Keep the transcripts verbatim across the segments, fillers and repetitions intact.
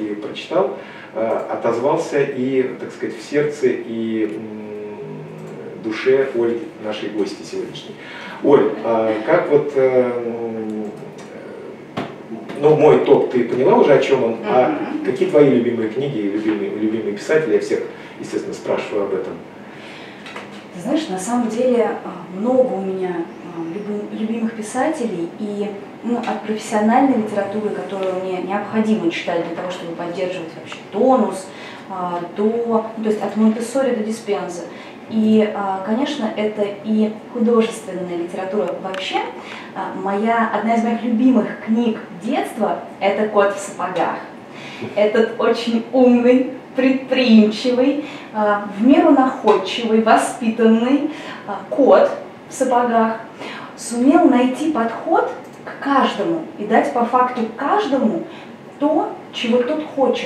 и прочитал, отозвался и, так сказать, в сердце и душе Ольги, нашей гости сегодняшней. Оль, как вот, ну, мой топ ты поняла уже, о чем он, а какие твои любимые книги, любимые, любимые писатели? Я всех, естественно, спрашиваю об этом. Ты знаешь, на самом деле много у меня любимых писателей, и ну, от профессиональной литературы, которую мне необходимо читать для того, чтобы поддерживать вообще тонус, до, ну, то есть от Монтессори до Диспенза. И, конечно, это и художественная литература вообще. Моя, одна из моих любимых книг детства – это «Кот в сапогах». Этот очень умный, предприимчивый, в меру находчивый, воспитанный кот в сапогах сумел найти подход к каждому и дать по факту каждому то, чего тот хочет.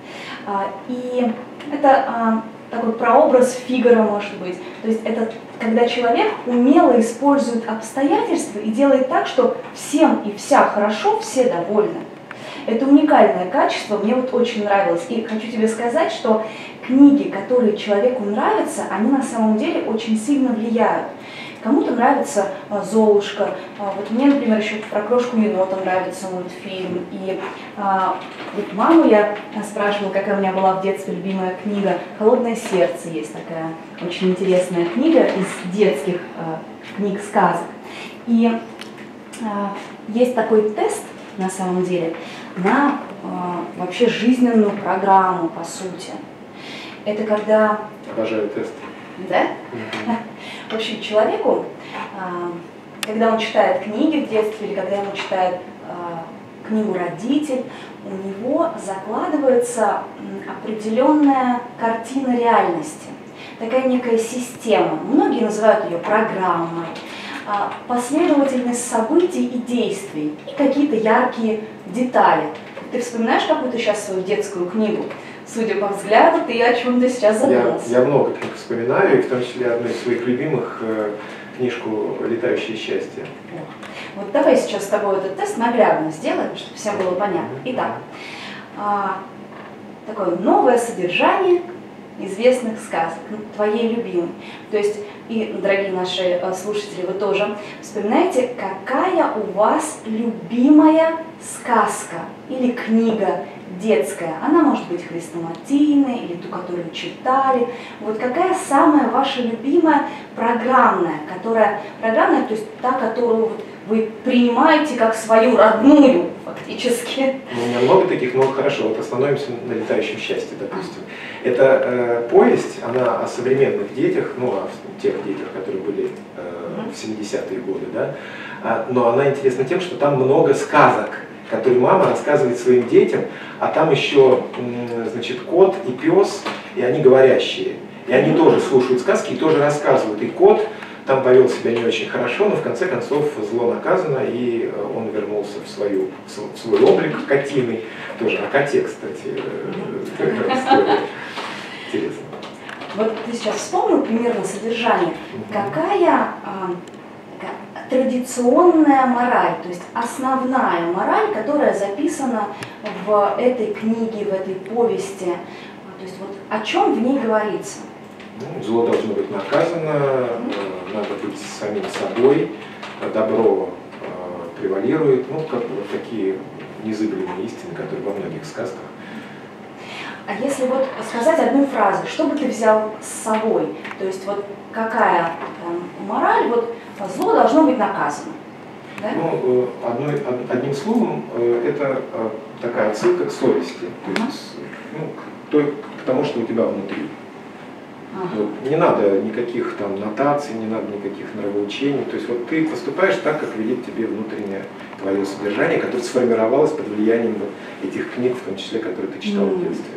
И это такой прообраз Фигаро, может быть. То есть это когда человек умело использует обстоятельства и делает так, что всем и вся хорошо, все довольны. Это уникальное качество, мне вот очень нравилось. И хочу тебе сказать, что книги, которые человеку нравятся, они на самом деле очень сильно влияют. Кому-то нравится «Золушка», вот мне, например, еще про «Крошку енота» нравится мультфильм. И а, вот маму я спрашивала, какая у меня была в детстве любимая книга. «Холодное сердце» есть такая очень интересная книга из детских а, книг сказок. И а, есть такой тест, на самом деле, на а, вообще жизненную программу, по сути. Это когда... Обожаю тесты. Да? Mm-hmm. В общем, человеку, когда он читает книги в детстве или когда ему читает книгу «Родитель», у него закладывается определенная картина реальности, такая некая система. Многие называют ее программой, последовательность событий и действий и какие-то яркие детали. Ты вспоминаешь какую-то сейчас свою детскую книгу? Судя по взгляду, ты о чем-то сейчас задумался. Я, я много книг вспоминаю, и в том числе одну из своих любимых э, книжку «Летающее счастье». Вот давай сейчас с тобой этот тест наглядно сделаем, чтобы всем было понятно. Итак, а, такое новое содержание известных сказок, твоей любимой. То есть, и, дорогие наши слушатели, вы тоже вспоминаете, какая у вас любимая сказка или книга детская. Она может быть хрестоматийная или ту, которую читали. Вот какая самая ваша любимая программная, которая программная, то есть та, которую вот вы принимаете как свою родную фактически. У меня много таких, но хорошо, вот остановимся на «Летающем счастье», допустим. Это э, повесть, она о современных детях, ну, о тех детях, которые были э, в семидесятые годы, да, а, но она интересна тем, что там много сказок, которые мама рассказывает своим детям, а там еще, значит, кот и пес, и они говорящие. И они тоже слушают сказки и тоже рассказывают. И кот там повел себя не очень хорошо, но в конце концов зло наказано, и он вернулся в, свою, в свой облик котиный. Тоже о коте, кстати, история. Интересно. Вот ты сейчас вспомнил примерно содержание. Какая традиционная мораль, то есть основная мораль, которая записана в этой книге, в этой повести, то есть вот о чем в ней говорится? Ну, зло должно быть наказано, mm-hmm. надо быть самим собой, добро э, превалирует, ну, как вот такие незыблемые истины, которые во многих сказках. А если вот сказать одну фразу, что бы ты взял с собой? То есть вот какая там мораль, вот зло должно быть наказано? Да? Ну, одной, одним словом, это такая отсылка к совести, то есть, ну, к, той, к тому, что у тебя внутри. Ага. Вот, не надо никаких там нотаций, не надо никаких нравоучений, то есть вот ты поступаешь так, как велит тебе внутреннее твое содержание, которое сформировалось под влиянием вот этих книг, в том числе, которые ты читал mm-hmm. в детстве.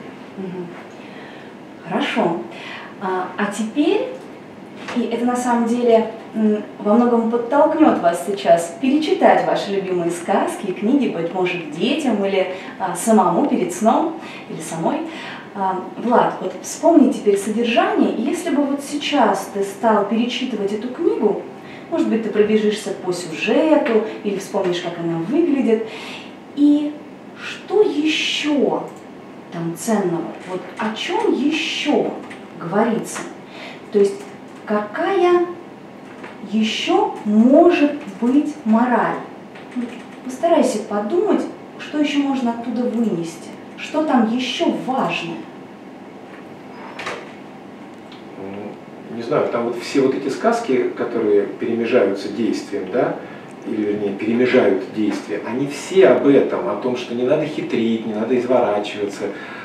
Хорошо. А, а теперь, и это на самом деле во многом подтолкнет вас сейчас перечитать ваши любимые сказки и книги, быть может, детям или а, самому перед сном, или самой. А, Влад, вот вспомни теперь содержание, и если бы вот сейчас ты стал перечитывать эту книгу, может быть, ты пробежишься по сюжету или вспомнишь, как она выглядит, и что еще там ценного? Вот о чем еще говорится? То есть какая еще может быть мораль? Постарайся подумать, что еще можно оттуда вынести, что там еще важное. Не знаю, там вот все вот эти сказки, которые перемежаются действием, да, или вернее перемежают действия, они все об этом, о том, что не надо хитрить, не надо изворачиваться,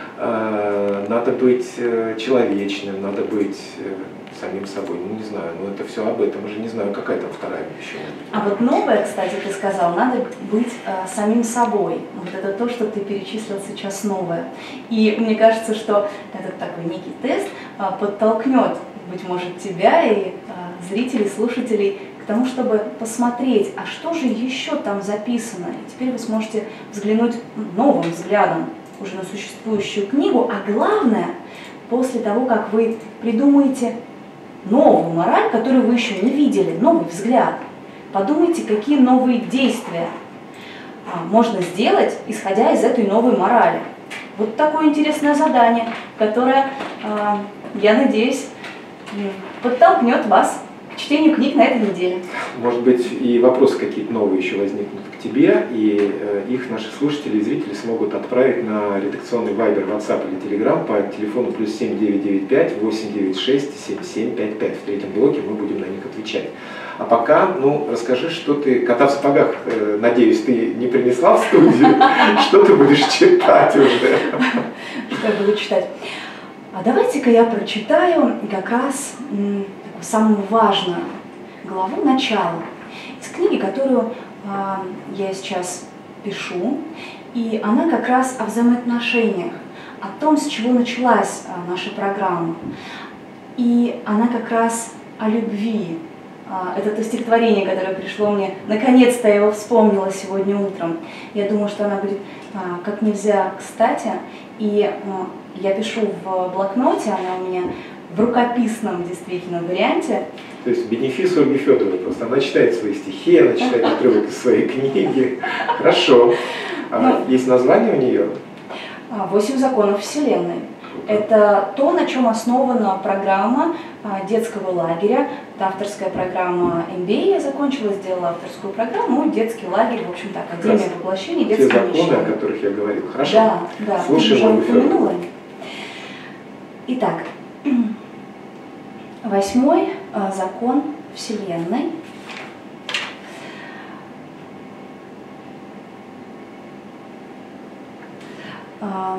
э, надо быть э, человечным, надо быть э, самим собой. Ну не знаю, но это все об этом, уже не знаю, какая там вторая еще. А вот новое, кстати, ты сказал, надо быть э, самим собой. Вот это то, что ты перечислил сейчас новое. И мне кажется, что этот такой некий тест э, подтолкнет, быть может, тебя и э, зрителей, слушателей к тому, чтобы посмотреть, а что же еще там записано. И теперь вы сможете взглянуть новым взглядом уже на существующую книгу, а главное, после того, как вы придумаете новую мораль, которую вы еще не видели, новый взгляд, подумайте, какие новые действия а, можно сделать, исходя из этой новой морали. Вот такое интересное задание, которое, а, я надеюсь, подтолкнет вас к чтению книг на этой неделе. Может быть, и вопросы какие-то новые еще возникнут к тебе, и э, их наши слушатели и зрители смогут отправить на редакционный Viber, WhatsApp или Telegram по телефону плюс семь девятьсот девяносто пять восемьсот девяносто шесть семьдесят семь пятьдесят пять. В третьем блоке мы будем на них отвечать. А пока, ну, расскажи, что ты, кота в сапогах, э, надеюсь, ты не принесла в студию, что ты будешь читать уже? Что я буду читать? А давайте-ка я прочитаю как раз м, самую важную главу начала из книги, которую э, я сейчас пишу, и она как раз о взаимоотношениях, о том, с чего началась э, наша программа, и она как раз о любви. Э, это то стихотворение, которое пришло мне, наконец-то я его вспомнила сегодня утром. Я думаю, что она будет э, как нельзя кстати, и э, я пишу в блокноте, она у меня в рукописном действительно варианте. То есть бенефис Ольги Федоровой просто. Она читает свои стихи, она читает отрывок из своей книги. Хорошо. А ну, есть название у нее? «Восемь законов Вселенной». Это то, на чем основана программа детского лагеря. Это авторская программа эм би эй. Я закончила, сделала авторскую программу. Детский лагерь, в общем-то, Академия воплощения детского мечты. Те законы, о которых я говорил. Хорошо. Да, да. Слушаем Ольгу Федорову. Итак, восьмой э, закон Вселенной. Эм,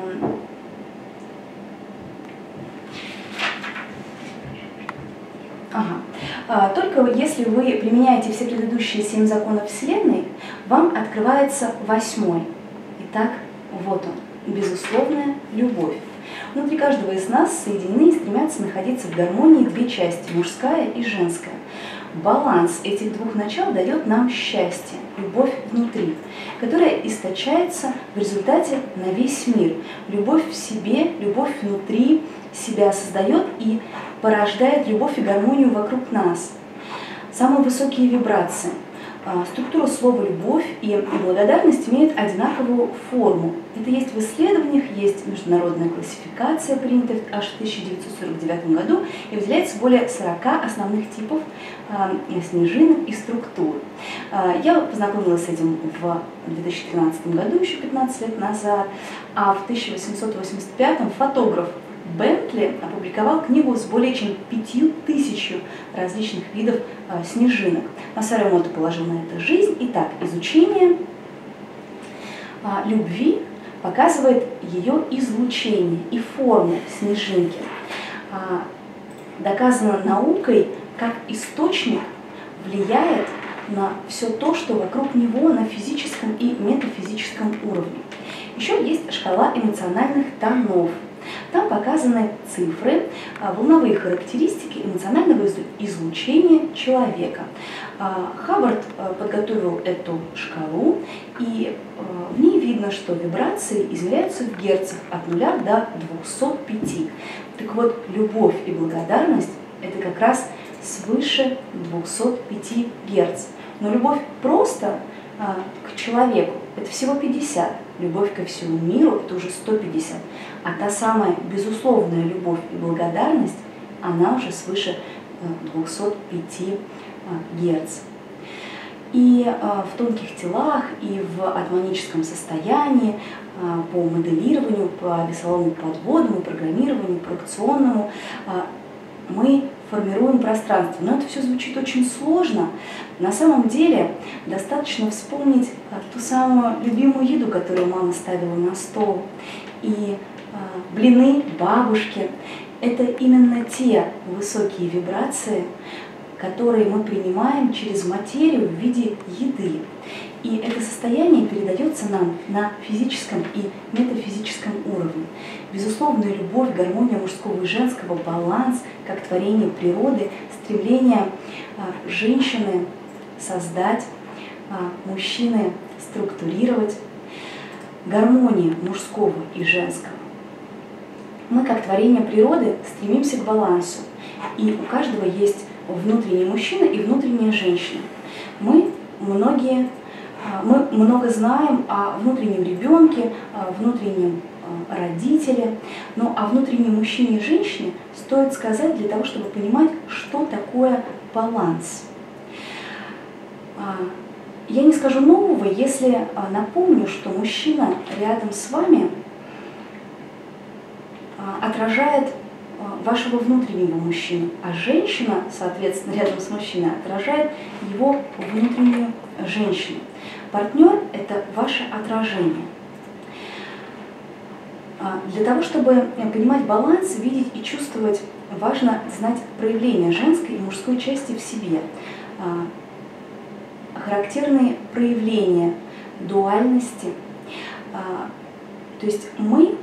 ага. А, только если вы применяете все предыдущие семь законов Вселенной, вам открывается восьмой. Итак, вот он, безусловная любовь. Внутри каждого из нас соединены и стремятся находиться в гармонии две части, мужская и женская. Баланс этих двух начал дает нам счастье, любовь внутри, которая источается в результате на весь мир. Любовь в себе, любовь внутри себя создает и порождает любовь и гармонию вокруг нас. Самые высокие вибрации. Структура слова «любовь» и благодарность имеют одинаковую форму. Это есть в исследованиях, есть международная классификация, принятая аж в тысяча девятьсот сорок девятом году, и выделяется более сорока основных типов э, снежинок и структур. Э, я познакомилась с этим в две тысячи тринадцатом году, еще пятнадцать лет назад, а в тысяча восемьсот восемьдесят пятом фотограф Бентли опубликовал книгу с более чем пятью тысячью различных видов э, снежинок. Масаро Эмото положил на это жизнь. Итак, изучение э, любви показывает ее излучение и форму снежинки. Э, доказано наукой, как источник влияет на все то, что вокруг него на физическом и метафизическом уровне. Еще есть шкала эмоциональных тонов. Там показаны цифры, волновые характеристики эмоционального излучения человека. Хаббард подготовил эту шкалу, и в ней видно, что вибрации измеряются в герцах от нуля до двухсот пяти. Так вот, любовь и благодарность – это как раз свыше двухсот пяти герц. Но любовь просто к человеку – это всего пятьдесят. Любовь ко всему миру – это уже сто пятьдесят. А та самая безусловная любовь и благодарность, она уже свыше двухсот пяти герц. И в тонких телах, и в атманическом состоянии, по моделированию, по весовому подводному, программированию, проекционному мы формируем пространство. Но это все звучит очень сложно. На самом деле достаточно вспомнить ту самую любимую еду, которую мама ставила на стол. И блины бабушки – это именно те высокие вибрации, которые мы принимаем через материю в виде еды. И это состояние передается нам на физическом и метафизическом уровне. Безусловная любовь, гармония мужского и женского, баланс, как творение природы, стремление а, женщины создать, а, мужчины структурировать, гармония мужского и женского. Мы, как творение природы, стремимся к балансу. И у каждого есть внутренний мужчина и внутренняя женщина. Мы многие, мы много знаем о внутреннем ребенке, о внутреннем родителе, но о внутреннем мужчине и женщине стоит сказать для того, чтобы понимать, что такое баланс. Я не скажу нового, если напомню, что мужчина рядом с вами отражает вашего внутреннего мужчину, а женщина, соответственно, рядом с мужчиной отражает его внутреннюю женщину. Партнер – это ваше отражение. Для того, чтобы понимать баланс, видеть и чувствовать, важно знать проявления женской и мужской части в себе. Характерные проявления дуальности. То есть мы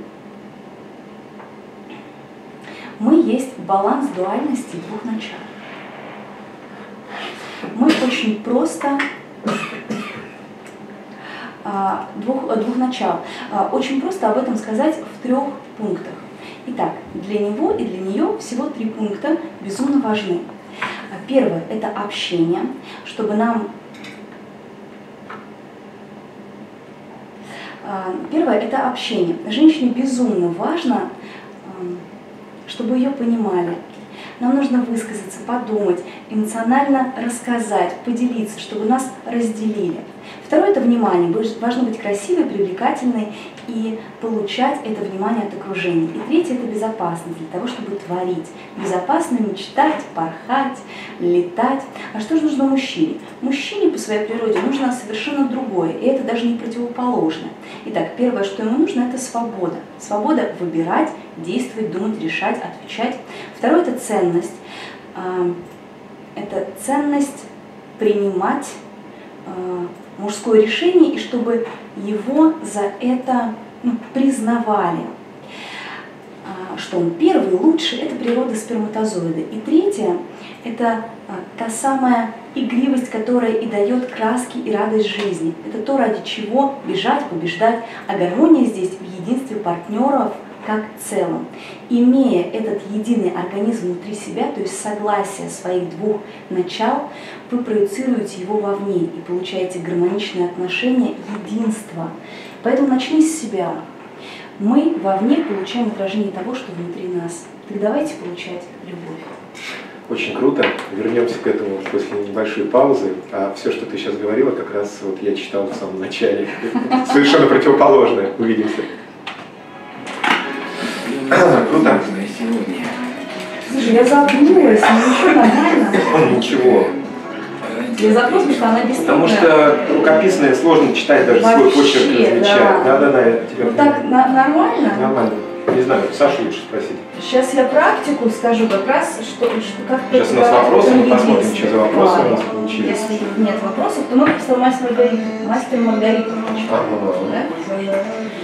Мы есть баланс дуальности двух начал. Мы очень просто двух, двух начал. Очень просто об этом сказать в трех пунктах. Итак, для него и для нее всего три пункта безумно важны. Первое – это общение, чтобы нам Первое – это общение. Женщине безумно важно, чтобы ее понимали. Нам нужно высказаться, подумать, эмоционально рассказать, поделиться, чтобы нас разделили. Второе – это внимание. Важно быть красивой, привлекательной и получать это внимание от окружения. И третье – это безопасность, для того, чтобы творить. Безопасно мечтать, порхать, летать. А что же нужно мужчине? Мужчине по своей природе нужно совершенно другое, и это даже не противоположное. Итак, первое, что ему нужно – это свобода. Свобода выбирать, действовать, думать, решать, отвечать. Второе – это ценность. Это ценность принимать мужское решение, и чтобы его за это ну, признавали. Что он первый, лучший – это природа сперматозоида. И третье – это та самая игривость, которая и дает краски и радость жизни. Это то, ради чего бежать, побеждать. А гармония здесь в единстве партнеров как целом. Имея этот единый организм внутри себя, то есть согласие своих двух начал, вы проецируете его вовне и получаете гармоничные отношения, единство. Поэтому начни с себя. Мы вовне получаем отражение того, что внутри нас. Так давайте получать любовь. Очень круто. Вернемся к этому после небольшой паузы. А все, что ты сейчас говорила, как раз вот я читал в самом начале. Совершенно противоположное. Увидимся. Круто. Слушай, я запнулась, но еще нормально. Ничего. Я запнулась, потому что она действительно... Потому что рукописное сложно читать, даже свой почерк различать. Да, да, да, я тебя вот так на нормально? Нормально. Не знаю, Сашу лучше спросить. Сейчас я практику скажу как раз, что, что как... Сейчас у нас вопросы, мы посмотрим, что за вопросы у нас получились. Если нет вопросов, то мы просто мастер Маргариту. Мастер Маргариту. Ага. Да?